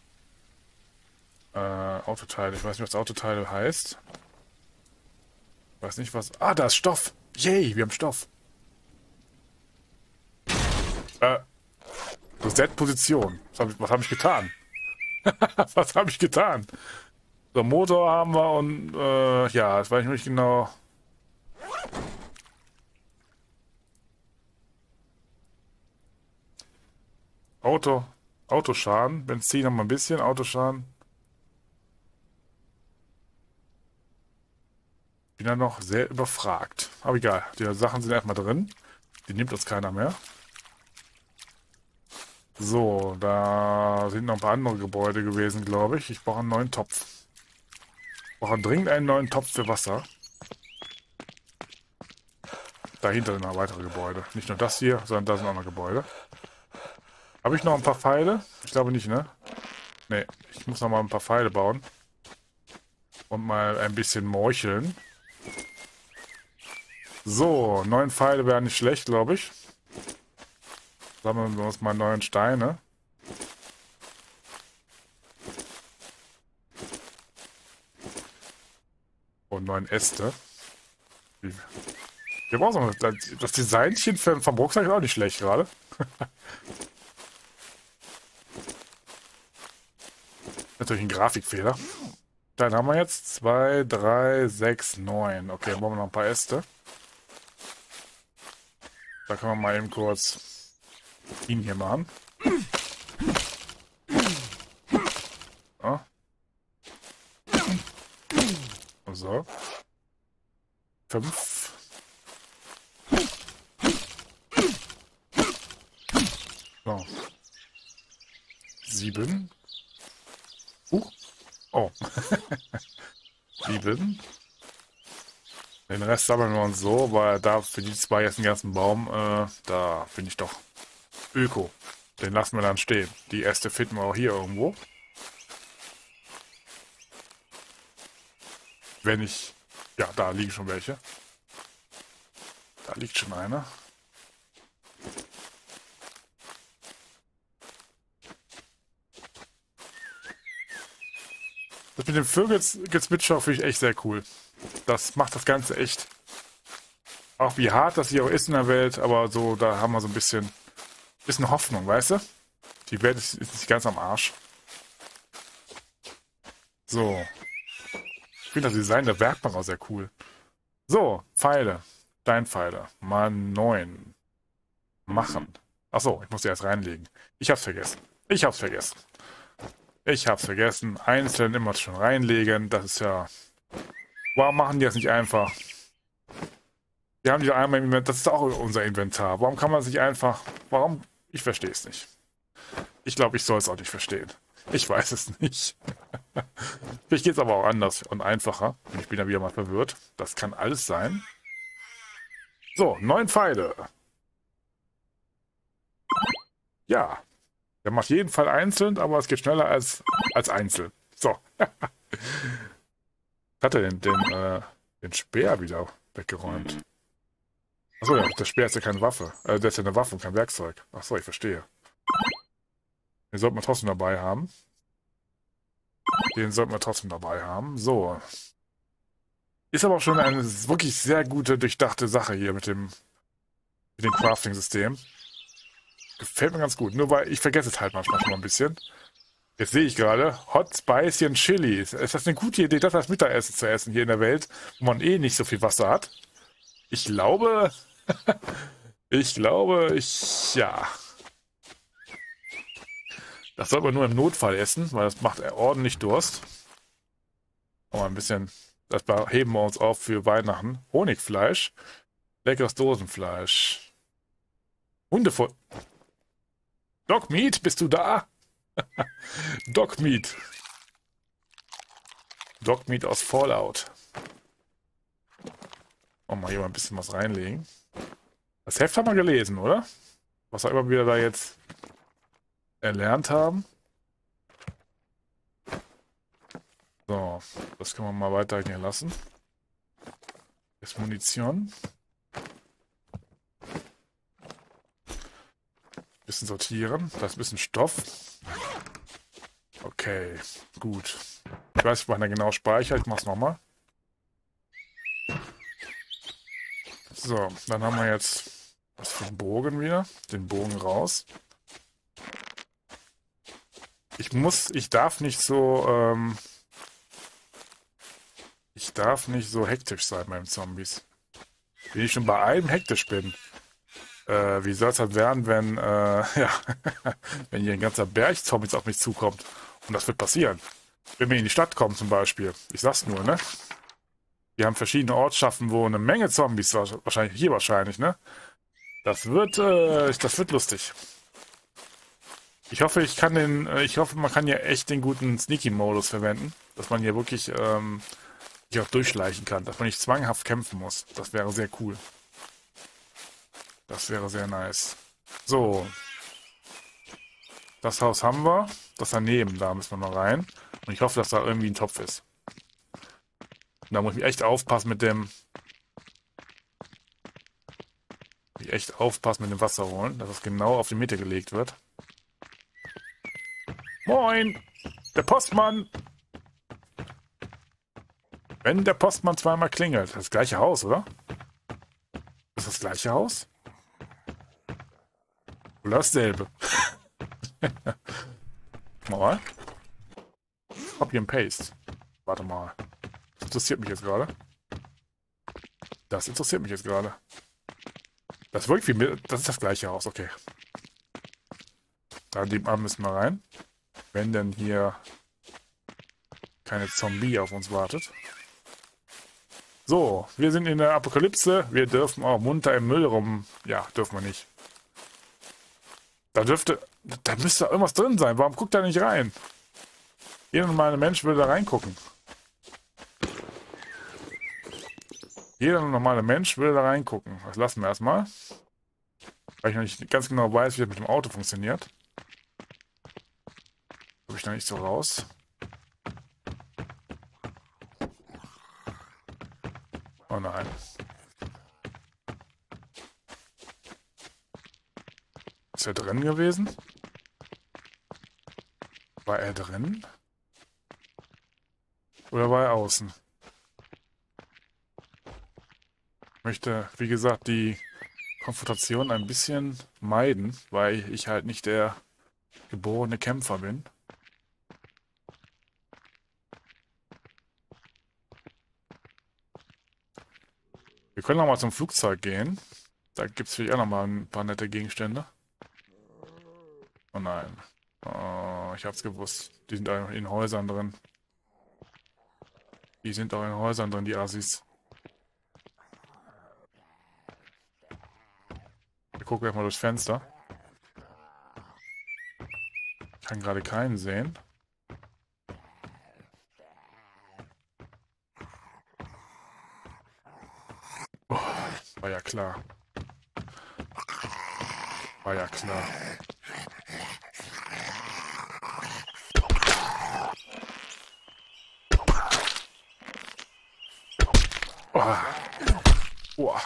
A: Autoteile. Ich weiß nicht, was Autoteile heißt. Weiß nicht, was... Ah, da ist Stoff. Yay, wir haben Stoff. Reset-Position. Was hab ich getan? Was habe ich getan? So, Motor haben wir und... ja, das weiß ich nicht genau... Autoschaden. Benzin haben wir ein bisschen. Autoschaden. Bin da noch sehr überfragt. Aber egal, die Sachen sind erstmal drin. Die nimmt uns keiner mehr. So, da sind noch ein paar andere Gebäude gewesen, glaube ich. Ich brauche einen neuen Topf. Ich brauche dringend einen neuen Topf für Wasser. Dahinter sind noch weitere Gebäude. Nicht nur das hier, sondern da sind auch noch Gebäude. Habe ich noch ein paar Pfeile? Ich glaube nicht, ne? Ne, ich muss noch mal ein paar Pfeile bauen. Und mal ein bisschen morcheln. So, 9 Pfeile wären nicht schlecht, glaube ich. Sammeln wir uns mal 9 Steine. Und 9 Äste. Wir brauchen noch das Designchen vom Rucksack ist auch nicht schlecht gerade. Natürlich ein Grafikfehler. Dann haben wir jetzt 2, 3, 6, 9. Okay, dann brauchen wir noch ein paar Äste. Da können wir mal eben kurz ihn hier machen. Ja. So. 5. So. 7. Oh. 7. Den Rest sammeln wir uns so, weil da für die 2 jetzt den ganzen Baum, da bin ich doch Öko. Den lassen wir dann stehen. Die Äste finden wir auch hier irgendwo. Wenn ich... Ja, da liegen schon welche. Da liegt schon einer. Das mit dem Vögelgezwitscher finde ich echt sehr cool. Das macht das Ganze echt. Auch wie hart das hier auch ist in der Welt, aber so, da haben wir so ein bisschen Hoffnung, weißt du? Die Welt ist nicht ganz am Arsch. So. Ich finde das Design der Werkbank auch sehr cool. So, Pfeile. Steinpfeile. Mal 9. Machen. Achso, ich muss die erst reinlegen. Ich hab's vergessen. Ich hab's vergessen. Einzeln immer schon reinlegen. Das ist ja... Warum machen die das nicht einfach? Wir haben die einmal im Inventar. Das ist auch unser Inventar. Warum kann man es nicht einfach... Warum? Ich verstehe es nicht. Ich glaube, ich soll es auch nicht verstehen. Ich weiß es nicht. Vielleicht geht es aber auch anders und einfacher. Und ich bin ja wieder mal verwirrt. Das kann alles sein. So, 9 Pfeile. Ja. Der macht jeden Fall einzeln, aber es geht schneller als einzeln. So. Hat er den Speer wieder weggeräumt? Achso, ja, der Speer ist ja keine Waffe. Der ist ja eine Waffe und kein Werkzeug. Achso, ich verstehe. Den sollten wir trotzdem dabei haben. So. Ist aber auch schon eine wirklich sehr gute, durchdachte Sache hier mit dem Crafting-System. Gefällt mir ganz gut. Nur weil ich vergesse es halt manchmal schon mal ein bisschen. Jetzt sehe ich gerade, Hot Spicy and Chili. Ist das eine gute Idee, das als Mittagessen zu essen hier in der Welt, wo man eh nicht so viel Wasser hat? Ich glaube, ja. Das sollte man nur im Notfall essen, weil das macht ordentlich Durst. Aber ein bisschen, das heben wir uns auf für Weihnachten. Honigfleisch, leckeres Dosenfleisch. Hundefutter. Dogmeat, bist du da? Dogmeat. Dogmeat aus Fallout. Mal hier mal ein bisschen was reinlegen. Das Heft haben wir gelesen, oder? Was wir immer wieder da jetzt erlernt haben. So, das können wir mal weiter hier lassen. Jetzt Munition. Bisschen sortieren. Da ist ein bisschen Stoff. Okay, gut. Ich weiß nicht, wann er genau speichert. Ich mach's nochmal. So, dann haben wir jetzt was für den Bogen wieder. Den Bogen raus. Ich darf nicht so, hektisch sein beim Zombies. Wenn ich schon bei einem hektisch bin, wie soll es halt werden, wenn, ja, wenn hier ein ganzer Berg Zombies auf mich zukommt? Und das wird passieren. Wenn wir in die Stadt kommen zum Beispiel. Ich sag's nur, ne? Wir haben verschiedene Ortschaften, wo eine Menge Zombies, wahrscheinlich hier wahrscheinlich, ne? Das wird lustig. Ich hoffe, ich hoffe, man kann ja echt den guten Sneaky-Modus verwenden, dass man hier wirklich sich auch durchschleichen kann, dass man nicht zwanghaft kämpfen muss. Das wäre sehr cool. Das wäre sehr nice. So, das Haus haben wir. Das daneben, da müssen wir noch rein. Und ich hoffe, dass da irgendwie ein Topf ist. Und da muss ich echt aufpassen mit dem... Echt aufpassen mit dem Wasser holen, dass es genau auf die Mitte gelegt wird. Moin! Der Postmann! Wenn der Postmann zweimal klingelt. Das gleiche Haus, oder? Ist das gleiche Haus? Oder dasselbe? Mal. Copy and Paste. Warte mal. Das interessiert mich jetzt gerade. Das interessiert mich jetzt gerade. Das wirkt wie... Das ist das gleiche Haus, okay. Da nebenan müssen wir rein. Wenn denn hier keine Zombie auf uns wartet. So, wir sind in der Apokalypse. Wir dürfen auch munter im Müll rum... Ja, dürfen wir nicht. Da müsste irgendwas drin sein. Warum guckt da nicht rein? Jeder normale Mensch würde da reingucken. Jeder normale Mensch würde da reingucken. Das lassen wir erstmal. Weil ich noch nicht ganz genau weiß, wie das mit dem Auto funktioniert. Komme ich da nicht so raus. Oh nein. Ist er drin gewesen? War er drin? Oder war er außen? Ich möchte, wie gesagt, die Konfrontation ein bisschen meiden, weil ich halt nicht der geborene Kämpfer bin. Wir können noch mal zum Flugzeug gehen. Da gibt es vielleicht auch noch mal ein paar nette Gegenstände. Oh nein. Oh, ich hab's gewusst. Die sind auch in Häusern drin. Die sind auch in Häusern drin, die Assis. Wir gucken gleich mal durchs Fenster. Ich kann gerade keinen sehen. Oh, war ja klar. War ja klar. Oh. Oh.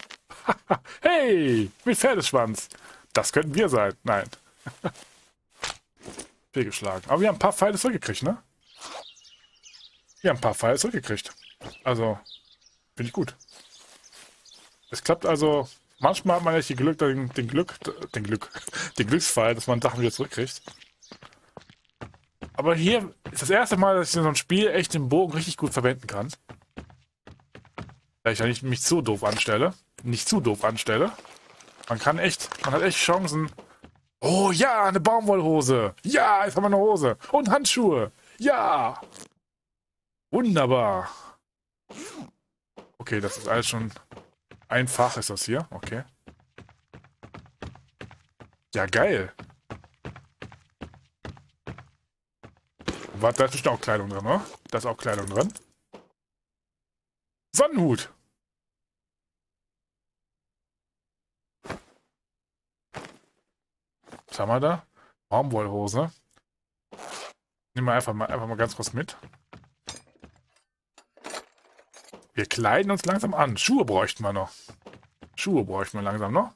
A: Hey, mit Pferdeschwanz. Das könnten wir sein. Nein. Fehlgeschlagen. Aber wir haben ein paar Pfeile zurückgekriegt, ne? Wir haben ein paar Pfeile zurückgekriegt. Also, finde ich gut. Es klappt also, manchmal hat man echt den Glücksfall, dass man Sachen wieder zurückkriegt. Aber hier ist das erste Mal, dass ich in so ein Spiel echt den Bogen richtig gut verwenden kann. Da ich ja nicht mich zu doof anstelle. Nicht zu doof anstelle. Man hat echt Chancen. Oh ja, eine Baumwollhose. Ja, jetzt haben wir eine Hose. Und Handschuhe. Ja. Wunderbar. Okay, das ist alles schon... Einfach ist das hier. Okay. Ja, geil. Warte, da ist bestimmt auch Kleidung drin, oder? Da ist auch Kleidung drin. Sonnenhut. Was haben wir da? Baumwollhose. Nehmen wir einfach mal ganz kurz mit. Wir kleiden uns langsam an. Schuhe bräuchten wir noch. Schuhe bräuchten wir langsam noch.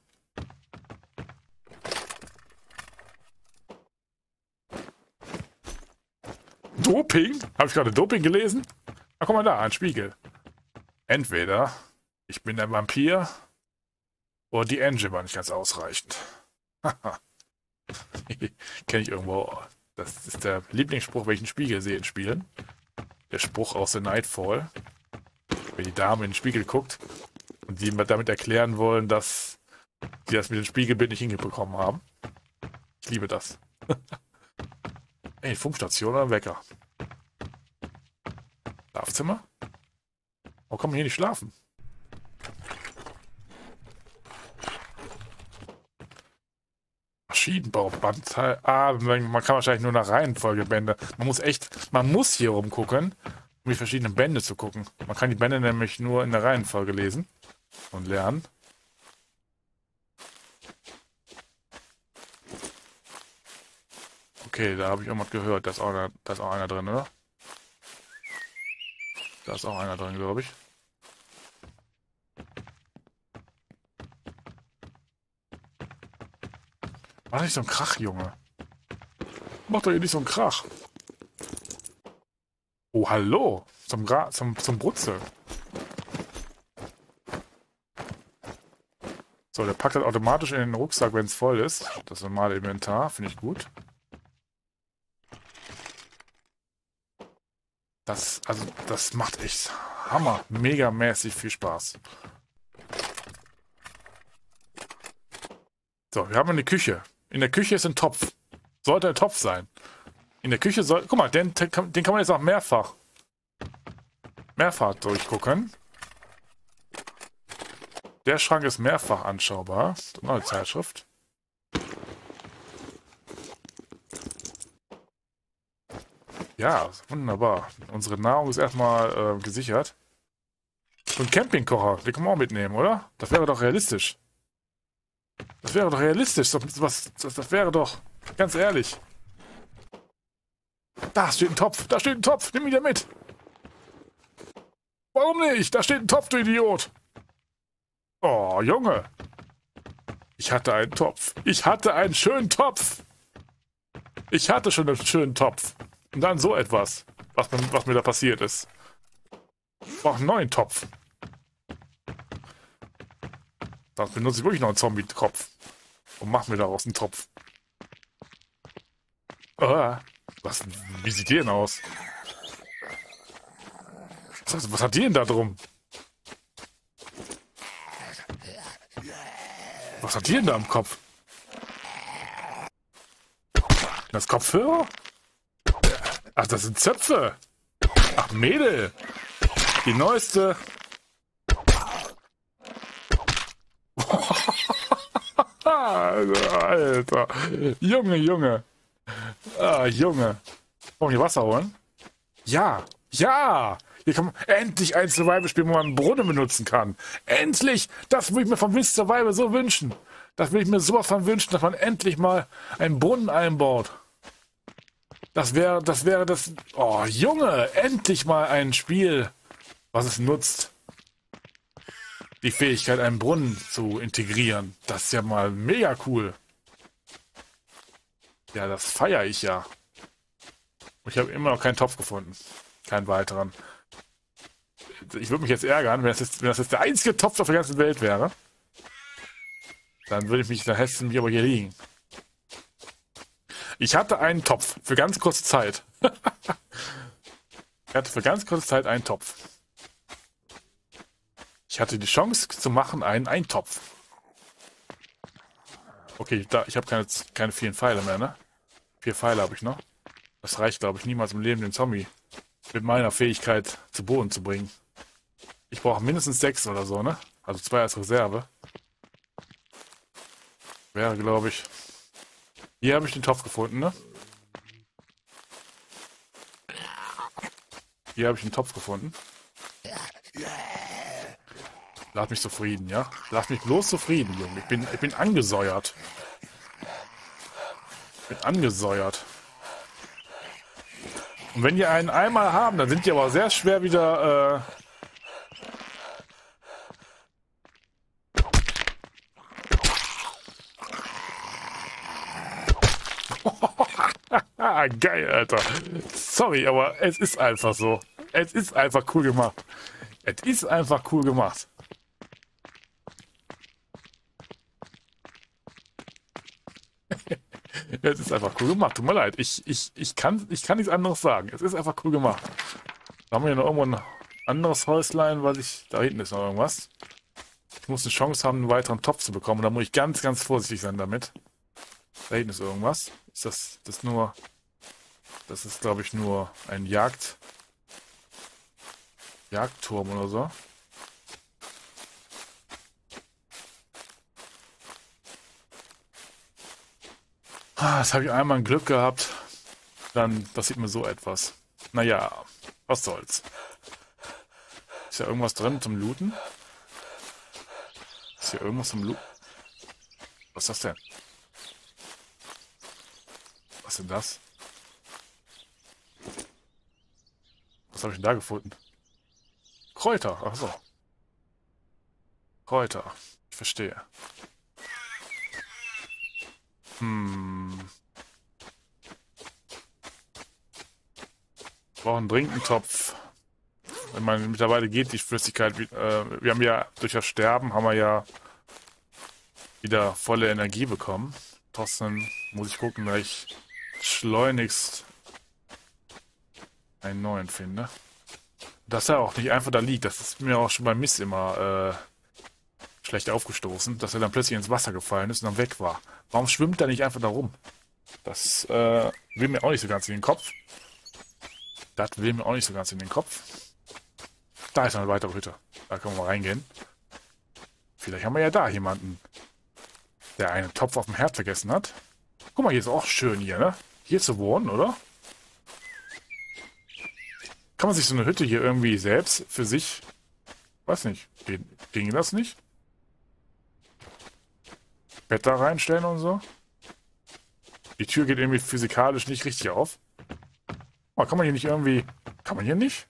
A: Doping? Habe ich gerade Doping gelesen? Ach, guck mal da, ein Spiegel. Entweder ich bin der Vampir oder die Engine war nicht ganz ausreichend. Kenne ich irgendwo. Das ist der Lieblingsspruch, wenn ich einen Spiegel sehe in Spielen. Der Spruch aus The Nightfall. Wenn die Dame in den Spiegel guckt und die damit erklären wollen, dass sie das mit dem Spiegelbild nicht hingebekommen haben. Ich liebe das. Ey, Funkstation oder Wecker? Schlafzimmer? Warum kann man hier nicht schlafen? Maschinenbaubandteil. Ah, man kann wahrscheinlich nur nach Reihenfolge Bände. Man muss hier rumgucken, um die verschiedenen Bände zu gucken. Man kann die Bände nämlich nur in der Reihenfolge lesen und lernen. Okay, da habe ich irgendwas gehört. Da ist auch einer drin, oder? Da ist auch einer drin, glaube ich. Mach nicht so einen Krach, Junge. Mach doch hier nicht so einen Krach. Oh, hallo. Zum Brutzeln. So, der packt das automatisch in den Rucksack, wenn es voll ist. Das normale Inventar, finde ich gut. Das macht echt Hammer. Megamäßig viel Spaß. So, wir haben eine Küche. In der Küche ist ein Topf. Sollte ein Topf sein. In der Küche soll... Guck mal, den kann man jetzt auch mehrfach durchgucken. Der Schrank ist mehrfach anschaubar. Neue Zeitschrift. Ja, wunderbar. Unsere Nahrung ist erstmal gesichert. So ein Campingkocher, den kann man auch mitnehmen, oder? Das wäre doch realistisch. Das wäre doch realistisch. Das wäre doch... Ganz ehrlich. Da steht ein Topf. Da steht ein Topf. Nimm ihn da mit. Warum nicht? Da steht ein Topf, du Idiot. Oh, Junge. Ich hatte einen Topf. Ich hatte einen schönen Topf. Ich hatte schon einen schönen Topf. Und dann so etwas, was mir da passiert ist. Ich brauche einen neuen Topf. Sonst benutze ich wirklich noch einen Zombie-Kopf. Und mach mir daraus einen Topf. Wie sieht die denn aus? Was hat die denn da drum? Was hat die denn da im Kopf? Das Kopfhörer? Ach, das sind Zöpfe. Ach, Mädel. Die neueste. Alter. Junge. Ah, Junge. Wollen wir hier Wasser holen? Ja. Hier kann man endlich ein Survival-Spiel, wo man einen Brunnen benutzen kann. Endlich! Das würde ich mir vom Wind Survival so wünschen. Das würde ich mir sowas von wünschen, dass man endlich mal einen Brunnen einbaut. Das wäre das... Oh, Junge! Endlich mal ein Spiel, was es nutzt, die Fähigkeit, einen Brunnen zu integrieren. Das ist ja mal mega cool. Ja, das feiere ich ja. Ich habe immer noch keinen Topf gefunden. Keinen weiteren. Ich würde mich jetzt ärgern, wenn das jetzt der einzige Topf auf der ganzen Welt wäre. Dann hätte es mich aber hier liegen. Ich hatte einen Topf für ganz kurze Zeit. Ich hatte für ganz kurze Zeit einen Topf. Ich hatte die Chance zu machen, einen Eintopf. Okay, ich habe keine vielen Pfeile mehr, ne? 4 Pfeile habe ich noch. Das reicht, glaube ich, niemals im Leben, den Zombie mit meiner Fähigkeit zu Boden zu bringen. Ich brauche mindestens 6 oder so, ne? Also 2 als Reserve. Wäre, glaube ich... Hier habe ich den Topf gefunden, ne? Hier habe ich den Topf gefunden. Lass mich zufrieden, ja? Lass mich bloß zufrieden, Junge. Ich bin angesäuert. Ich bin angesäuert. Und wenn die einen einmal haben, dann sind die aber sehr schwer wieder... Geil, Alter. Sorry, aber es ist einfach so. Es ist einfach cool gemacht. Es ist einfach cool gemacht. Es ist einfach cool gemacht. Tut mir leid. Ich kann nichts anderes sagen. Es ist einfach cool gemacht. Da haben wir hier noch irgendwo ein anderes Häuslein, weil da hinten ist noch irgendwas. Ich muss eine Chance haben, einen weiteren Topf zu bekommen. Da muss ich ganz vorsichtig sein damit. Da hinten ist irgendwas. Ist das nur... Das ist, glaube ich, nur ein Jagdturm oder so. Das habe ich einmal ein Glück gehabt. Dann passiert mir so etwas. Naja, was soll's. Ist ja irgendwas drin zum Looten? Ist hier irgendwas zum Looten? Was ist das denn? Was ist denn das? Was habe ich denn da gefunden? Kräuter, ach so. Kräuter. Ich verstehe. Wir brauchen dringend einen Topf. Ich meine, mittlerweile geht die Flüssigkeit. Wir haben ja durch das Sterben haben wir ja wieder volle Energie bekommen. Trotzdem muss ich gucken, dass ich schleunigst einen neuen finde. Dass er auch nicht einfach da liegt. Das ist mir auch schon beim Mist immer schlecht aufgestoßen, dass er dann plötzlich ins Wasser gefallen ist und dann weg war. Warum schwimmt er nicht einfach da rum? Das will mir auch nicht so ganz in den Kopf. Das will mir auch nicht so ganz in den Kopf. Da ist noch eine weitere Hütte. Da können wir mal reingehen. Vielleicht haben wir ja da jemanden, der einen Topf auf dem Herd vergessen hat. Guck mal, hier ist auch schön hier, ne? Hier zu wohnen, oder? Kann man sich so eine Hütte hier irgendwie selbst für sich... Weiß nicht. Ging das nicht? Bett da reinstellen und so? Die Tür geht irgendwie physikalisch nicht richtig auf. Oh, kann man hier nicht irgendwie... Kann man hier nicht?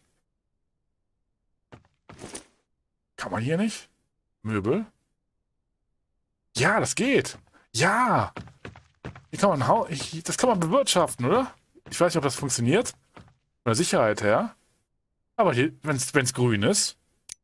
A: Kann man hier nicht? Möbel? Ja, das geht. Ja. Hier kann man das kann man bewirtschaften, oder? Ich weiß nicht, ob das funktioniert. Von der Sicherheit her. Aber hier, wenn es grün ist.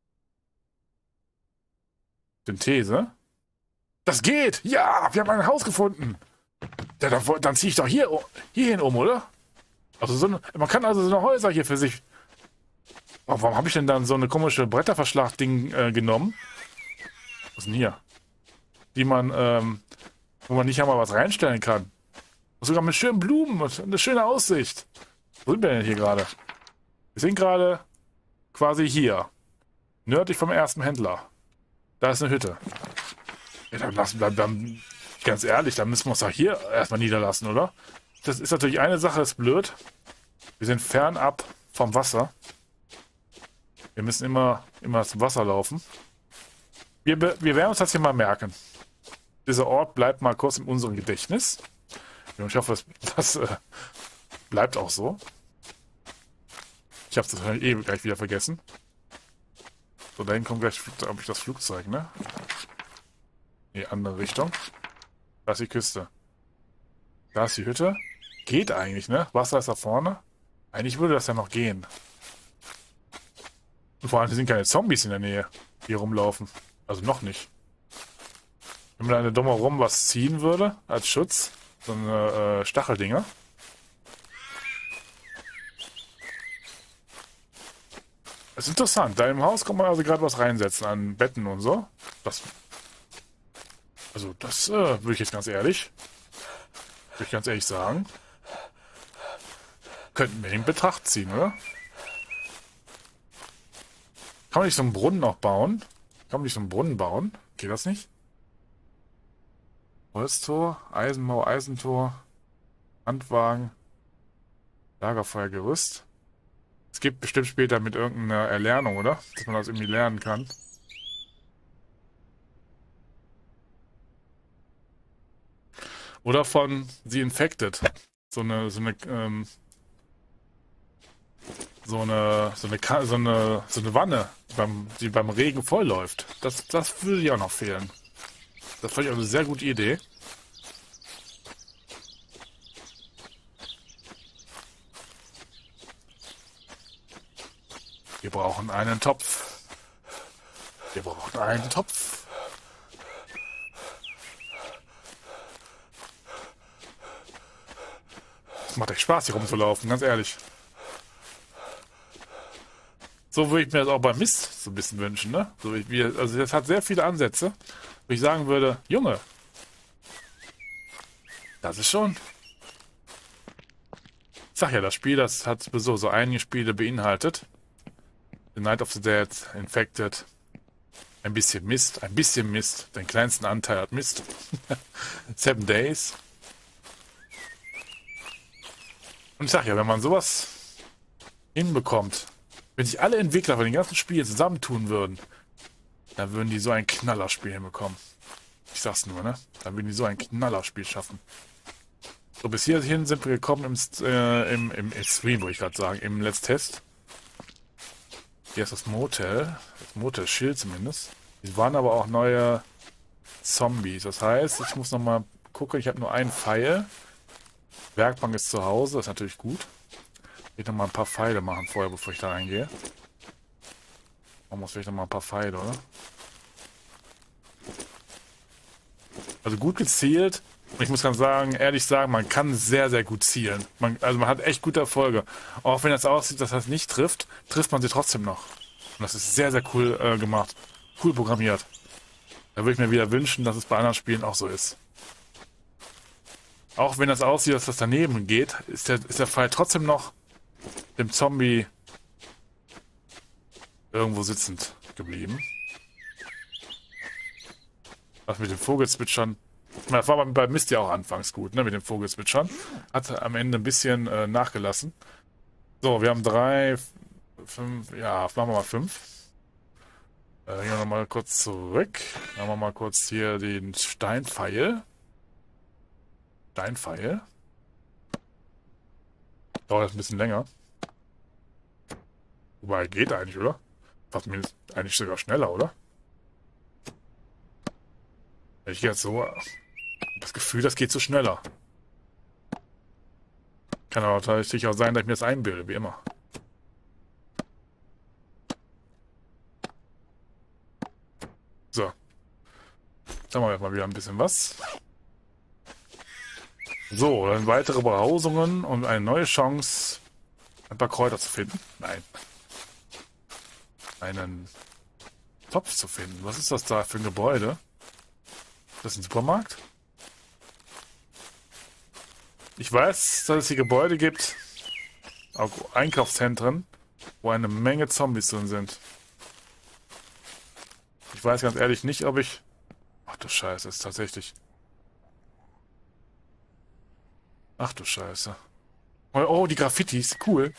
A: Synthese. Das geht. Ja, wir haben ein Haus gefunden. Ja, dann ziehe ich doch hierhin um, oder? Also man kann also so eine Häuser hier für sich... Oh, warum habe ich denn dann so eine komische Bretterverschlag-Ding genommen? Was ist denn hier? Die man, wo man nicht einmal was reinstellen kann. Und sogar mit schönen Blumen und eine schöne Aussicht. Wo sind wir denn hier gerade? Wir sind gerade quasi hier. Nördlich vom ersten Händler. Da ist eine Hütte. Ja, dann, ganz ehrlich, dann müssen wir uns doch hier erstmal niederlassen, oder? Das ist natürlich eine Sache, ist blöd. Wir sind fernab vom Wasser. Wir müssen immer zum Wasser laufen. Wir werden uns das hier mal merken. Dieser Ort bleibt mal kurz in unserem Gedächtnis. Und ich hoffe, das bleibt auch so. Ich habe das wahrscheinlich gleich wieder vergessen. So, dahin kommt gleich das Flugzeug, ne? In die andere Richtung. Da ist die Küste. Da ist die Hütte. Geht eigentlich, ne? Wasser ist da vorne. Eigentlich würde das ja noch gehen. Und vor allem sind keine Zombies in der Nähe, die rumlaufen. Also noch nicht. Wenn man da drumherum was ziehen würde, als Schutz, so eine Stacheldinger. Das ist interessant. Da im Haus kann man also gerade was reinsetzen an Betten und so. Das würde ich jetzt würde ich ganz ehrlich sagen. Könnten wir in Betracht ziehen, oder? Kann man nicht so einen Brunnen auch bauen? Kann man nicht so einen Brunnen bauen? Geht das nicht? Holztor, Eisenmauer, Eisentor, Handwagen, Lagerfeuergerüst. Es gibt bestimmt später mit irgendeiner Erlernung, oder? Dass man das irgendwie lernen kann. Oder von The Infected. So eine Wanne, die beim Regen vollläuft. Das würde ja auch noch fehlen. Das fand ich auch eine sehr gute Idee. Wir brauchen einen Topf. Wir brauchen einen Topf. Es macht echt Spaß, hier rumzulaufen, ganz ehrlich. So würde ich mir das auch beim Mist so ein bisschen wünschen, ne? Also das hat sehr viele Ansätze, wo ich sagen würde, Junge, das ist schon... Ich sag ja, das Spiel, das hat sowieso so einige Spiele beinhaltet. The Night of the Dead, Infected. Ein bisschen Mist, ein bisschen Mist. Den kleinsten Anteil hat Mist. 7 Days. Und ich sag ja, wenn man sowas hinbekommt, wenn sich alle Entwickler von den ganzen Spielen zusammentun würden, dann würden die so ein Knallerspiel hinbekommen. Ich sag's nur, ne? Dann würden die so ein Knallerspiel schaffen. So, bis hierhin sind wir gekommen im Stream, würde ich gerade sagen, im Let's Test. Hier ist das Motel. Das Motel Schild zumindest. Es waren aber auch neue Zombies. Das heißt, ich muss nochmal gucken, ich habe nur einen Pfeil. Werkbank ist zu Hause, das ist natürlich gut. Ich will nochmal ein paar Pfeile machen vorher, bevor ich da reingehe. Man muss vielleicht nochmal ein paar Pfeile, oder? Also gut gezielt. Ich muss ganz sagen, ehrlich sagen, man kann sehr, sehr gut zielen. Also man hat echt gute Erfolge. Auch wenn das aussieht, dass das nicht trifft, trifft man sie trotzdem noch. Und das ist sehr, sehr cool gemacht. Cool programmiert. Da würde ich mir wieder wünschen, dass es bei anderen Spielen auch so ist. Auch wenn das aussieht, dass das daneben geht, ist der Pfeil trotzdem noch dem Zombie irgendwo sitzend geblieben. Was mit dem Vogelzwitschern. Das war bei Mist ja auch anfangs gut, ne, mit dem Vogelzwitschern. Hat am Ende ein bisschen nachgelassen. So, wir haben 3, 5, ja, machen wir mal 5. Hier nochmal kurz zurück. Machen wir mal kurz hier den Steinpfeil. Steinpfeil. Dauert jetzt ein bisschen länger. Wobei, geht eigentlich, oder? Fast mir eigentlich sogar schneller, oder? Ich gehe jetzt so. Das Gefühl, das geht so schneller. Kann aber tatsächlich auch sein, dass ich mir das einbilde, wie immer. So. Jetzt haben wir jetzt mal wieder ein bisschen was. So, dann weitere Behausungen und eine neue Chance, ein paar Kräuter zu finden. Nein. Einen Topf zu finden. Was ist das da für ein Gebäude? Ist das ein Supermarkt? Ich weiß, dass es hier Gebäude gibt, auch Einkaufszentren, wo eine Menge Zombies drin sind. Ich weiß ganz ehrlich nicht, ob ich... Ach du Scheiße, ist tatsächlich... Ach du Scheiße. Oh, die Graffitis, cool.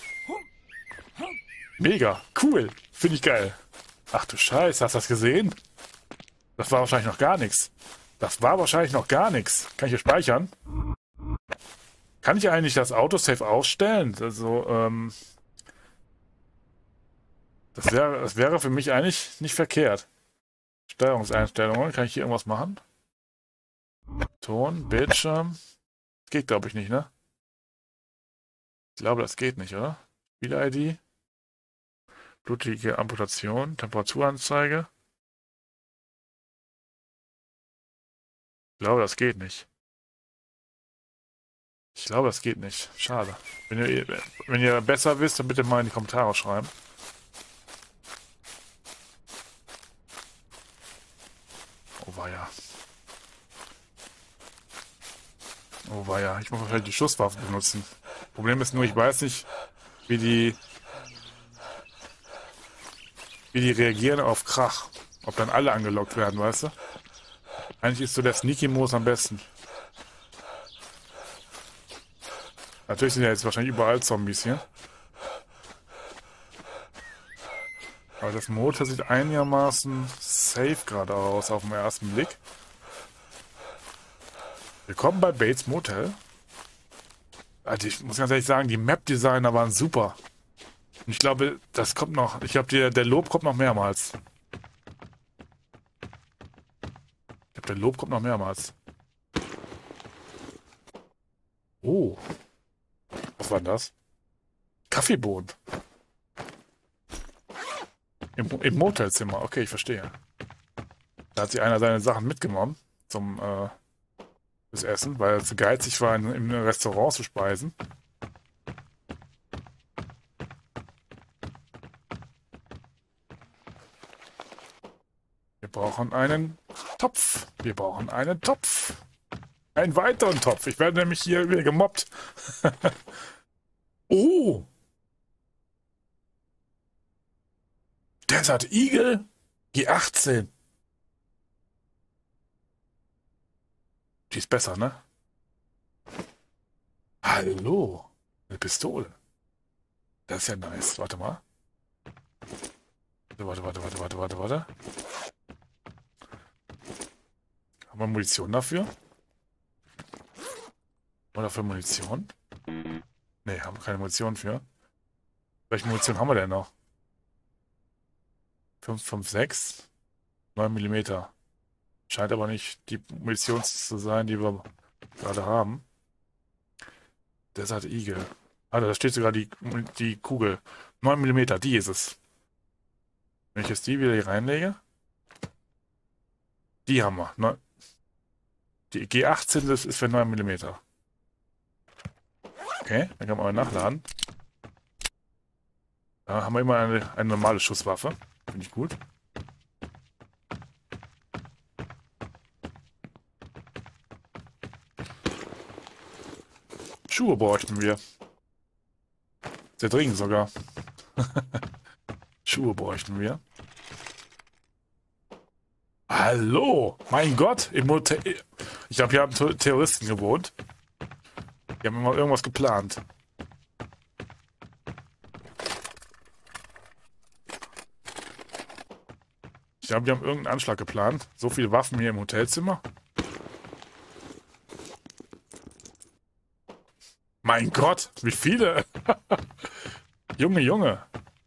A: Mega, cool. Finde ich geil. Ach du Scheiße, hast du das gesehen? Das war wahrscheinlich noch gar nichts. Das war wahrscheinlich noch gar nichts. Kann ich hier speichern? Kann ich eigentlich das Autosave ausstellen? Also, das wäre für mich eigentlich nicht verkehrt. Steuerungseinstellungen. Kann ich hier irgendwas machen? Ton, Bildschirm. Geht, glaube ich, nicht, ne? Ich glaube, das geht nicht, oder? Spiel-ID. Blutige Amputation. Temperaturanzeige. Ich glaube, das geht nicht. Ich glaube, das geht nicht. Schade. Wenn ihr besser wisst, dann bitte mal in die Kommentare schreiben. Oh weia. Oh weia. Ich muss wahrscheinlich die Schusswaffe benutzen. Problem ist nur, ich weiß nicht, wie die reagieren auf Krach. Ob dann alle angelockt werden, weißt du? Eigentlich ist so der Sneaky-Modus am besten. Natürlich sind ja jetzt wahrscheinlich überall Zombies hier. Aber das Motor sieht einigermaßen safe gerade aus auf den ersten Blick. Willkommen bei Bates Motel. Also ich muss ganz ehrlich sagen, die Map-Designer waren super. Und ich glaube, das kommt noch. Ich glaube, der Lob kommt noch mehrmals. Ich glaube, der Lob kommt noch mehrmals. Oh. Was war denn das? Kaffeebohnen. Im Motelzimmer. Okay, ich verstehe. Da hat sich einer seine Sachen mitgenommen zum das Essen, weil er zu geizig war, im Restaurant zu speisen. Wir brauchen einen Topf. Wir brauchen einen Topf. Einen weiteren Topf. Ich werde nämlich hier wieder gemobbt. Oh! Desert Eagle G18. Die ist besser, ne? Hallo. Eine Pistole. Das ist ja nice. Warte mal. Warte. Haben wir Munition dafür? Oder für Munition? Ne, haben wir keine Munition für. Welche Munition haben wir denn noch? 5,56? 9 Millimeter. Scheint aber nicht die Munition zu sein, die wir gerade haben. Desert Eagle. Ah, da steht sogar die Kugel. 9 Millimeter, die ist es. Wenn ich jetzt die wieder hier reinlege. Die haben wir. Die G18 ist für 9 Millimeter. Okay, dann kann man mal nachladen. Da haben wir immer eine normale Schusswaffe. Finde ich gut. Schuhe bräuchten wir. Sehr dringend sogar. Schuhe bräuchten wir. Hallo! Mein Gott! Im Hotel. Ich glaube, hier haben Terroristen gewohnt. Die haben immer irgendwas geplant. Ich glaube, die haben irgendeinen Anschlag geplant. So viele Waffen hier im Hotelzimmer. Mein Gott, wie viele! Junge.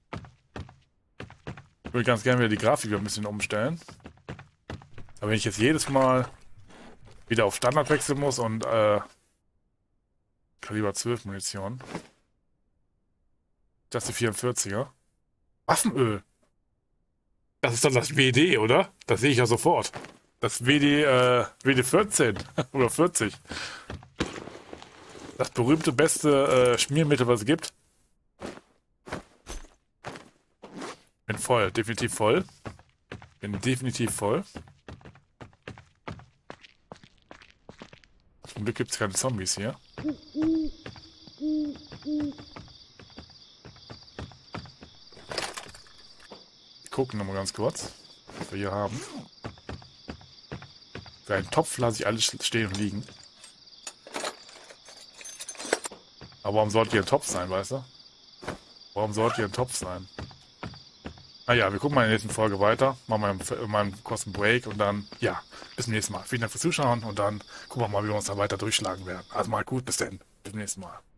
A: Ich würde ganz gerne wieder die Grafik ein bisschen umstellen. Aber wenn ich jetzt jedes Mal wieder auf Standard wechseln muss und Kaliber 12 Munition. Das ist die 44er. Waffenöl. Das ist dann das WD, oder? Das sehe ich ja sofort. Das WD 14 oder 40. Das berühmte beste Schmiermittel, was es gibt. Bin voll, definitiv voll. Bin definitiv voll. Zum Glück gibt es keine Zombies hier. Wir gucken nochmal ganz kurz, was wir hier haben. Für einen Topf lasse ich alles stehen und liegen. Aber warum sollte hier ein Topf sein, weißt du? Warum sollte hier ein Topf sein? Naja, wir gucken mal in der nächsten Folge weiter. Machen wir mal einen kurzen Break und dann, ja, bis zum nächsten Mal. Vielen Dank fürs Zuschauen und dann gucken wir mal, wie wir uns da weiter durchschlagen werden. Also mal gut, bis dann. Bis zum nächsten Mal.